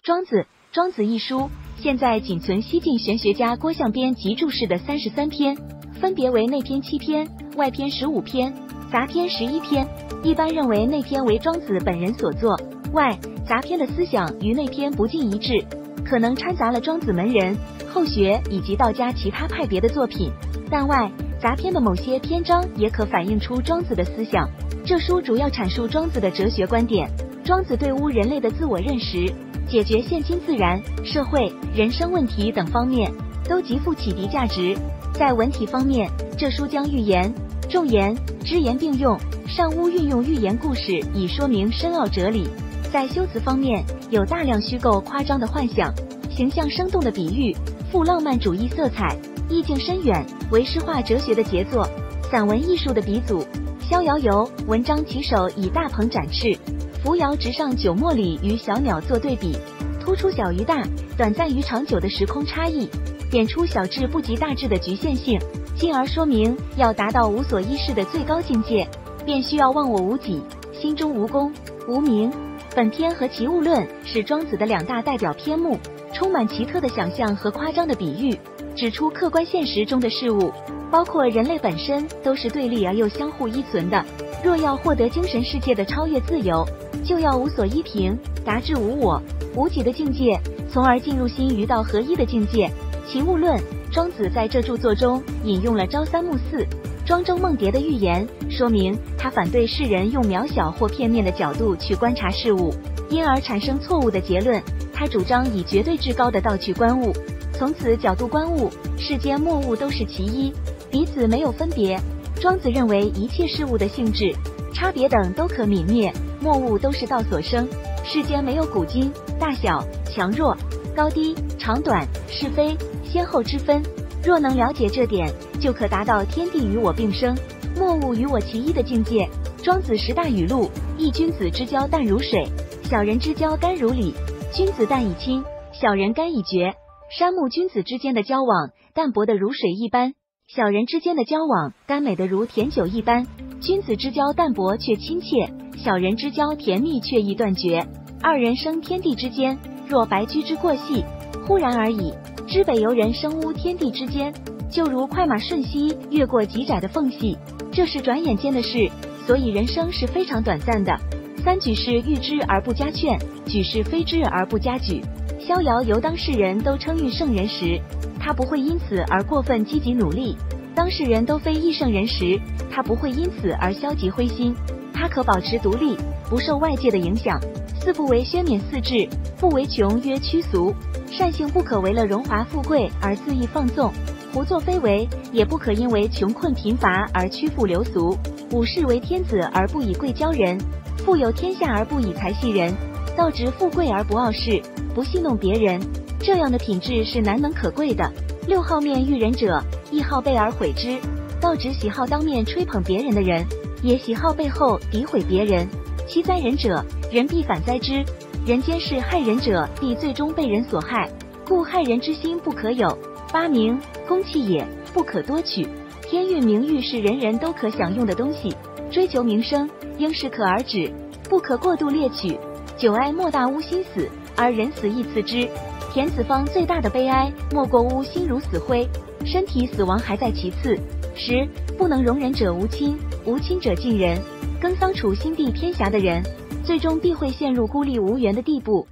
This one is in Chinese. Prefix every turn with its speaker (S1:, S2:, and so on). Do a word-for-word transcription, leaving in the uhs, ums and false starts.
S1: 庄子，庄子一书现在仅存西晋玄学家郭象编辑注释的三十三篇，分别为内篇七篇，外篇十五篇，杂篇十一篇。一般认为内篇为庄子本人所作，外杂篇的思想与内篇不尽一致，可能掺杂了庄子门人、后学以及道家其他派别的作品。但外杂篇的某些篇章也可反映出庄子的思想。这书主要阐述庄子的哲学观点，庄子对吾人类的自我认识、解决现今自然、社会、人生问题等方面都极富启迪价值。在文体方面，这书将寓言、众言、只言并用，上屋运用寓言故事以说明深奥哲理。在修辞方面，有大量虚构夸张的幻想，形象生动的比喻，富浪漫主义色彩，意境深远，为诗画哲学的杰作，散文艺术的鼻祖。逍遥游文章起手以大鹏展翅，扶摇直上九墨里与小鸟做对比，突出小于大、短暂与长久的时空差异，点出小智不及大智的局限性，进而说明要达到无所依恃的最高境界，便需要忘我无己，心中无功无名。本篇和齐物论是庄子的两大代表篇目，充满奇特的想象和夸张的比喻，指出客观现实中的事物，包括人类本身都是对立而又相互依存的。若要获得精神世界的超越自由，就要无所依凭，达至无我、无己的境界，从而进入心与道合一的境界。齐物论，庄子在这著作中引用了朝三暮四、庄周梦蝶的寓言，说明他反对世人用渺小或片面的角度去观察事物，因而产生错误的结论。他主张以绝对至高的道去观物，从此角度观物，世间莫物都是其一，彼此没有分别。庄子认为一切事物的性质、差别等都可泯灭，莫物都是道所生，世间没有古今、大小、强弱、高低、长短、是非、先后之分。若能了解这点，就可达到天地与我并生，莫物与我其一的境界。庄子十大语录：一君子之交淡如水，小人之交甘如醴。君子淡以亲，小人甘以绝。山木君子之间的交往，淡薄的如水一般；小人之间的交往，甘美的如甜酒一般。君子之交淡薄却亲切，小人之交甜蜜却易断绝。二人生天地之间，若白驹之过隙，忽然而已。知北游人生屋天地之间，就如快马瞬息越过极窄的缝隙，这是转眼间的事，所以人生是非常短暂的。三举是誉之而不加劝，举是非之而不加举。逍遥游当世人都称誉圣人时，他不会因此而过分积极努力；当世人都非议圣人时，他不会因此而消极灰心。他可保持独立，不受外界的影响。四不为宣冕四志，不为穷曰屈俗。善性不可为了荣华富贵而恣意放纵，胡作非为，也不可因为穷困贫乏而屈服流俗。五是为天子而不以贵骄人，富有天下而不以财系人，道直富贵而不傲世，不戏弄别人。这样的品质是难能可贵的。六好面遇人者，亦好背而毁之。道直喜好当面吹捧别人的人，也喜好背后诋毁别人。七哉人者，人必反哉之。人间事害人者，必最终被人所害，故害人之心不可有。八名，公器也，不可多取。天运名誉是人人都可享用的东西，追求名声应适可而止，不可过度猎取。九哀莫大吾心死，而人死亦次之。田子方最大的悲哀，莫过吾心如死灰，身体死亡还在其次。十，不能容人者无亲，无亲者近人。耕桑处心地偏狭的人，最终必会陷入孤立无援的地步。